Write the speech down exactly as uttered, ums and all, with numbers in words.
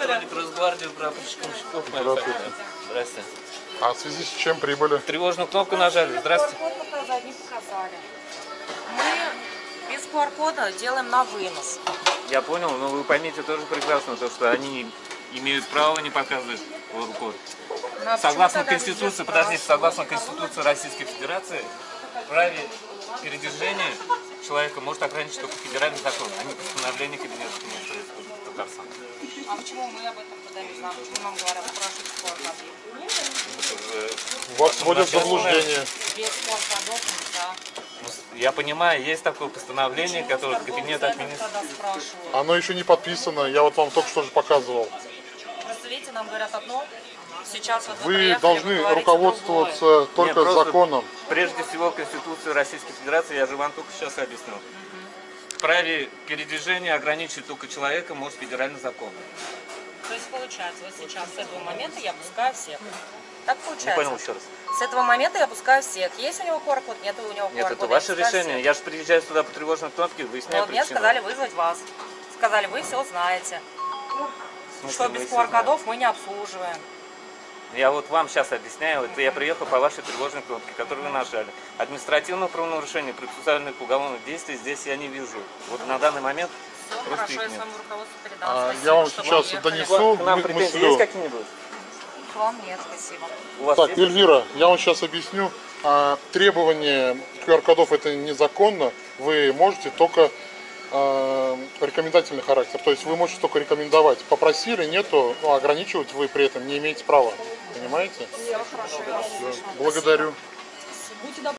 Сотрудник Росгвардии, прапорщик Мщиков, моя фамилия. Здравствуйте. А в связи с чем прибыли? Тревожную кнопку нажали. Здравствуйте. ку ар код показать, не показали. Мы без ку ар кода делаем на вынос. Я понял, но вы поймите тоже прекрасно, то, что они имеют право не показывать ку ар код. Но Согласно почему тогда Конституции, везде подождите, спрашивают? согласно Конституции Российской Федерации, праве передвижения человека может ограничить только федеральный закон, а не постановление Кабинета министров Республики Татарстан. А почему мы об этом тогда не знаем? Почему нам говорят спрашивать ку ар код? Вас вводят в заблуждение. Без ку ар кодов нельзя. Я понимаю, есть такое постановление, которое Кабинет министров. Тогда спрашивают. Оно еще не подписано, я вот вам только что же показывал. Просто видите, нам говорят одно. Сейчас вот Вы приехали, должны вы говорите руководствоваться другое. только Нет, просто законом. Прежде всего, Конституция Российской Федерации, я же вам только сейчас объяснил. В праве передвижения ограничить только человека может федеральный закон. То есть получается, вот сейчас с этого момента я пускаю всех. Так получается. Не понял еще раз. С этого момента я пускаю всех. Есть у него ку ар код, нет у него ку ар кода. Нет, это ваше решение. Я же приезжаю сюда по тревожной кнопке, выясняю Вот мне причину. сказали вызвать вас. Сказали, вы все знаете. В смысле, Что вы без всё ку ар кодов знаете? мы не обслуживаем. Я вот вам сейчас объясняю, это я приехал по вашей тревожной кнопке, которую вы нажали. Административного правонарушения, процессуальных уголовных действий здесь я не вижу. Вот на данный момент Все просто хорошо, их я нет. своему руководству передам. А, Спасибо, я вам что сейчас вы донесу. К нам мы- претензии мыслю. есть какие-нибудь? К вам нет, спасибо. У вас Так, есть? Эльвира, я вам сейчас объясню. А, требование ку ар кодов это незаконно. Вы можете только а, рекомендательный характер. То есть вы можете только рекомендовать. Попросили, нету, ну, ограничивать вы при этом не имеете права. Понимаете? Все хорошо, я вас слышу. Благодарю. Будьте добры.